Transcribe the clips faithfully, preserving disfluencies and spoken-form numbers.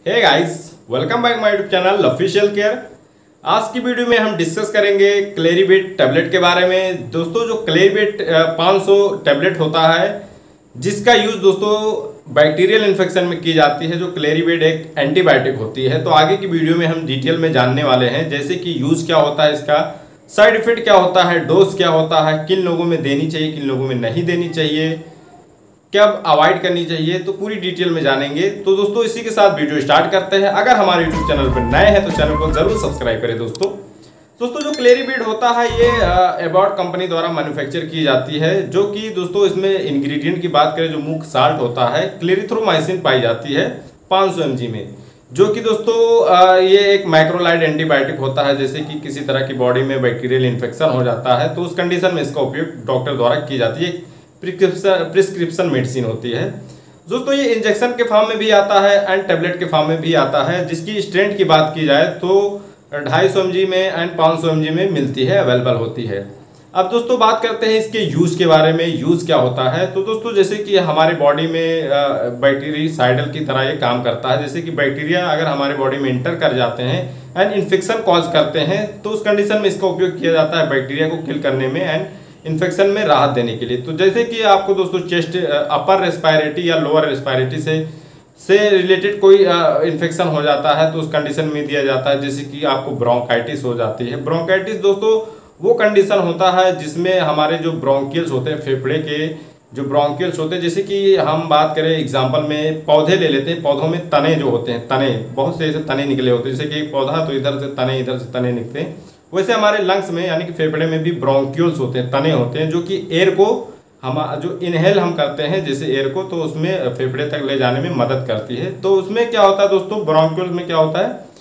Hey guys, welcome back my YouTube channel official care. आज की video में हम डिस्कस करेंगे क्लेरिबिट टैबलेट के बारे में। दोस्तों, जो क्लेरिबिट पाँच सौ टैबलेट होता है जिसका यूज़ दोस्तों बैक्टीरियल इन्फेक्शन में की जाती है। जो क्लेरिबिट एक एंटीबायोटिक होती है, तो आगे की वीडियो में हम डिटेल में जानने वाले हैं, जैसे कि यूज़ क्या होता है इसका, साइड इफेक्ट क्या होता है, डोज क्या होता है, किन लोगों में देनी चाहिए, किन लोगों में नहीं देनी चाहिए, कब अवॉइड करनी चाहिए, तो पूरी डिटेल में जानेंगे। तो दोस्तों इसी के साथ वीडियो स्टार्ट करते हैं। अगर हमारे यूट्यूब चैनल पर नए हैं तो चैनल को जरूर सब्सक्राइब करें। दोस्तों दोस्तों जो क्लेरिबिट होता है ये एबॉट कंपनी द्वारा मैन्युफैक्चर की जाती है, जो कि दोस्तों इसमें इंग्रेडिएंट की बात करें, जो मुख्य साल्ट होता है क्लेरिथ्रोमाइसिन पाई जाती है पाँच सौ एम जी में, जो कि दोस्तों ये एक माइक्रोलाइड एंटीबायोटिक होता है। जैसे कि किसी तरह की बॉडी में बैक्टीरियल इन्फेक्शन हो जाता है तो उस कंडीशन में इसका उपयोग डॉक्टर द्वारा की जाती है। प्रिस्क्रिप्शन प्रिस्क्रिप्शन मेडिसिन होती है दोस्तों। ये इंजेक्शन के फॉर्म में भी आता है एंड टैबलेट के फॉर्म में भी आता है, जिसकी स्ट्रेंथ की बात की जाए तो ढाई सौ एम जी में एंड पाँच सौ एम जी में मिलती है, अवेलेबल होती है। अब दोस्तों बात करते हैं इसके यूज़ के बारे में। यूज़ क्या होता है, तो दोस्तों जैसे कि हमारे बॉडी में बैक्टीरियासाइडल की तरह ये काम करता है। जैसे कि बैक्टीरिया अगर हमारे बॉडी में इंटर कर जाते हैं एंड इन्फेक्शन कॉज करते हैं, तो उस कंडीशन में इसका उपयोग किया जाता है बैक्टीरिया को किल करने में एंड इन्फेक्शन में राहत देने के लिए। तो जैसे कि आपको दोस्तों चेस्ट अपर रेस्पायरेटरी या लोअर रेस्पायरेटरी से से रिलेटेड कोई इन्फेक्शन हो जाता है तो उस कंडीशन में दिया जाता है। जैसे कि आपको ब्रोंकाइटिस हो जाती है। ब्रोंकाइटिस दोस्तों वो कंडीशन होता है जिसमें हमारे जो ब्रोंकियल्स होते हैं, फेफड़े के जो ब्रोंकियल्स होते हैं, जैसे कि हम बात करें एग्जाम्पल में पौधे ले लेते हैं। पौधों में तने जो होते हैं, तने बहुत से ऐसे तने निकले होते हैं। जैसे कि एक पौधा तो इधर से तने, इधर से तने निकलते हैं, वैसे हमारे लंग्स में यानी कि फेफड़े में भी ब्रोंक्यूल्स होते हैं, तने होते हैं, जो कि एयर को हम जो इनहेल हम करते हैं जैसे एयर को, तो उसमें फेफड़े तक ले जाने में मदद करती है। तो उसमें क्या होता है दोस्तों, ब्रोंक्यूल्स में क्या होता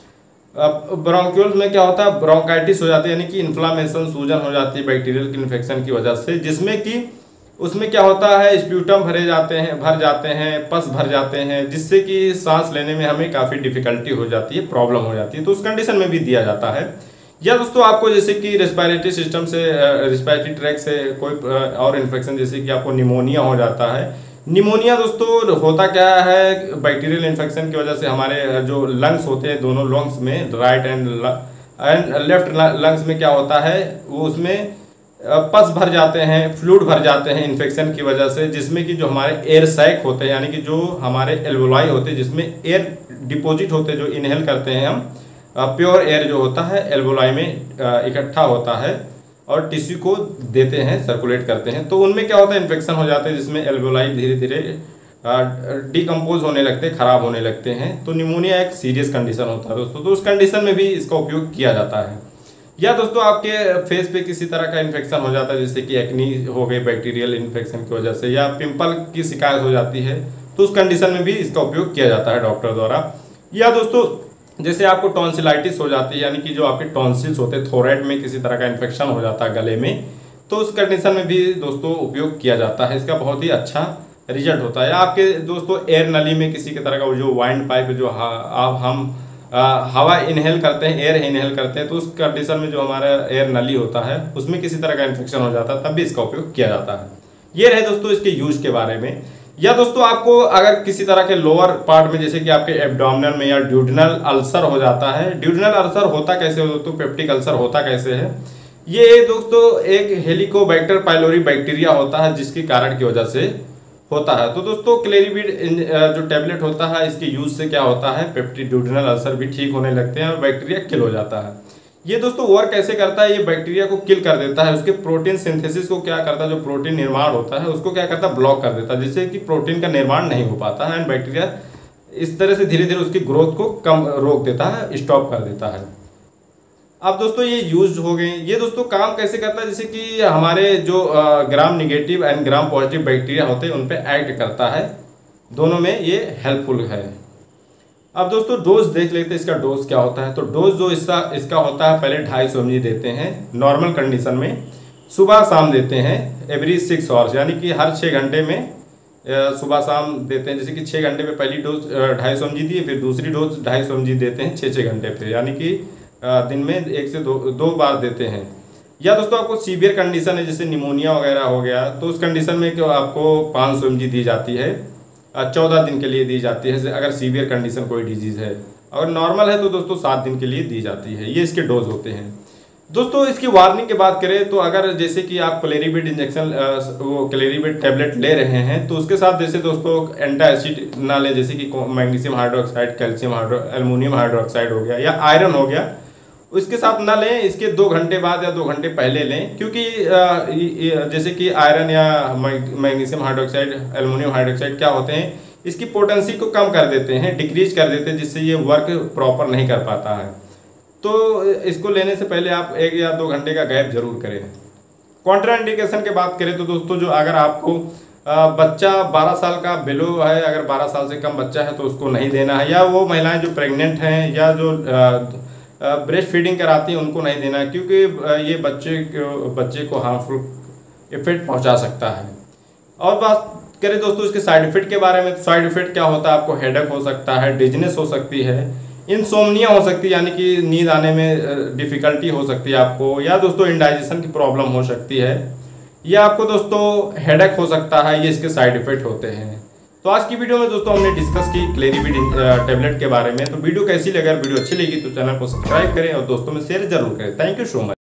है, ब्रोंक्यूल्स में क्या होता है, ब्रोंकाइटिस हो जाती है, यानी कि इन्फ्लामेशन, सूजन हो जाती है बैक्टीरियल इन्फेक्शन की वजह से, जिसमें कि उसमें क्या होता है, स्प्यूटम भरे जाते हैं भर जाते हैं पस भर जाते हैं, जिससे कि सांस लेने में हमें काफ़ी डिफिकल्टी हो जाती है, प्रॉब्लम हो जाती है। तो उस कंडीशन में भी दिया जाता है। या दोस्तों आपको जैसे कि रेस्पिरेटरी सिस्टम से, रेस्पिरेटरी ट्रैक से कोई और इन्फेक्शन, जैसे कि आपको निमोनिया हो जाता है। निमोनिया दोस्तों होता क्या है, बैक्टीरियल इन्फेक्शन की वजह से हमारे जो लंग्स होते हैं, दोनों लंग्स में, right and and left lungs में क्या होता है, वो उसमें पस भर जाते हैं, फ्लूइड भर जाते हैं इन्फेक्शन की वजह से, जिसमें कि जो हमारे एयर सैक होते हैं, यानी कि जो हमारे एल्वोलाई होते हैं जिसमें एयर डिपॉजिट होते हैं, जो इनहेल करते हैं हम, प्योर एयर जो होता है एल्वोलाई में इकट्ठा होता है और टिश्यू को देते हैं, सर्कुलेट करते हैं, तो उनमें क्या होता है, इन्फेक्शन हो जाते हैं, जिसमें एल्वोलाई धीरे धीरे डिकम्पोज होने लगते हैं, खराब होने लगते हैं। तो निमोनिया एक सीरियस कंडीशन होता है दोस्तों। तो उस कंडीशन में भी इसका उपयोग किया जाता है। या दोस्तों आपके फेस पे किसी तरह का इन्फेक्शन हो जाता है, जैसे कि एक्नी हो गई बैक्टीरियल इन्फेक्शन की वजह से, या पिंपल की शिकायत हो जाती है, तो उस कंडीशन में भी इसका उपयोग किया जाता है डॉक्टर द्वारा। या दोस्तों जैसे आपको टॉन्सिलाइटिस हो जाती है, यानी कि जो आपके टॉन्सिल्स होते हैं, थोराइड में किसी तरह का इन्फेक्शन हो जाता है गले में, तो उस कंडीशन में भी दोस्तों उपयोग किया जाता है। इसका बहुत ही अच्छा रिजल्ट होता है। आपके दोस्तों एयर नली में किसी के तरह का जो वाइंड पाइप, जो आप हम आ, हवा इनहेल करते हैं, एयर इनहेल करते हैं, तो उस कंडीशन में जो हमारा एयर नली होता है उसमें किसी तरह का इन्फेक्शन हो जाता है, तब भी इसका उपयोग किया जाता है। ये रहे दोस्तों इसके यूज के बारे में। या दोस्तों आपको अगर किसी तरह के लोअर पार्ट में, जैसे कि आपके एब्डोमिनल में या ड्यूडेनल अल्सर हो जाता है। ड्यूडेनल अल्सर होता कैसे हो दोस्तों, पेप्टिक अल्सर होता कैसे है, ये दोस्तों एक हेलिकोबैक्टर पाइलोरी बैक्टीरिया होता है, जिसके कारण की वजह से होता है। तो दोस्तों क्लेरिबिट जो टैबलेट होता है, इसके यूज से क्या होता है, पेप्टिक ड्यूडेनल अल्सर भी ठीक होने लगते हैं और बैक्टीरिया किल हो जाता है। ये दोस्तों वर्क कैसे करता है, ये बैक्टीरिया को किल कर देता है। उसके प्रोटीन सिंथेसिस को क्या करता है, जो प्रोटीन निर्माण होता है उसको क्या करता है, ब्लॉक कर देता है, जिससे कि प्रोटीन का निर्माण नहीं हो पाता है एंड बैक्टीरिया इस तरह से धीरे धीरे उसकी ग्रोथ को कम रोक देता है, स्टॉप कर देता है। अब दोस्तों ये यूज हो गए। ये दोस्तों काम कैसे करता है, जैसे कि हमारे जो gram negative and gram positive bacteria होते हैं उन पर एक्ट करता है, दोनों में ये हेल्पफुल है। अब दोस्तों डोज देख लेते हैं, इसका डोज क्या होता है। तो डोज जो इसका इसका होता है, पहले ढाई सौ एम जी देते हैं नॉर्मल कंडीशन में, सुबह शाम देते हैं एवरी सिक्स आवर्स, यानी कि हर छः घंटे में सुबह शाम देते हैं। जैसे कि छः घंटे पे पहली डोज ढाई सौ एम जी दी, फिर दूसरी डोज ढाई सौ एम जी देते हैं छः छः घंटे पे, यानी कि दिन में एक से दो दो बार देते हैं। या दोस्तों आपको सीवियर कंडीशन है, जैसे निमोनिया वगैरह हो गया, तो उस कंडीशन में आपको पाँच सौ एम जी दी जाती है चौदह दिन के लिए दी जाती है अगर सीवियर कंडीशन कोई डिजीज़ है। अगर नॉर्मल है तो दोस्तों सात दिन के लिए दी जाती है। ये इसके डोज होते हैं। दोस्तों इसकी वार्निंग की बात करें तो अगर जैसे कि आप क्लेरिविट इंजेक्शन वो क्लेरिविट टैबलेट ले रहे हैं तो उसके साथ जैसे दोस्तों एंटासिड ना लें, जैसे कि magnesium hydroxide, calcium hydro aluminium hydroxide हो गया या आयरन हो गया, उसके साथ ना लें। इसके दो घंटे बाद या दो घंटे पहले लें, क्योंकि जैसे कि आयरन या मैग्नीशियम हाइड्रोक्साइड, एल्युमिनियम हाइड्रोक्साइड क्या होते हैं, इसकी पोटेंसी को कम कर देते हैं, डिक्रीज कर देते हैं, जिससे ये वर्क प्रॉपर नहीं कर पाता है। तो इसको लेने से पहले आप एक या दो घंटे का गैप जरूर करें। कॉन्ट्राइंडिकेशन की बात करें तो दोस्तों जो अगर आपको बच्चा बारह साल का बिलो है, अगर बारह साल से कम बच्चा है तो उसको नहीं देना है, या वो महिलाएं जो प्रेग्नेंट हैं या जो ब्रेस्ट फीडिंग कराती हैं उनको नहीं देना है, क्योंकि ये बच्चे को बच्चे को हार्मफुल इफेक्ट पहुंचा सकता है। और बात करें दोस्तों इसके साइड इफेक्ट के बारे में, साइड इफेक्ट क्या होता है, आपको हेडेक हो सकता है, डिजनेस हो सकती है, इंसोम्निया हो सकती है, यानी कि नींद आने में डिफिकल्टी हो सकती है आपको, या दोस्तों इंडाइजेशन की प्रॉब्लम हो सकती है, या आपको दोस्तों हेडेक हो सकता है। ये इसके साइड इफेक्ट होते हैं। तो आज की वीडियो में दोस्तों हमने डिस्कस की क्लेरिविट टैबलेट के बारे में। तो वीडियो कैसी लगी? अगर वीडियो अच्छी लगी तो चैनल को सब्सक्राइब करें और दोस्तों में शेयर जरूर करें। Thank you so much.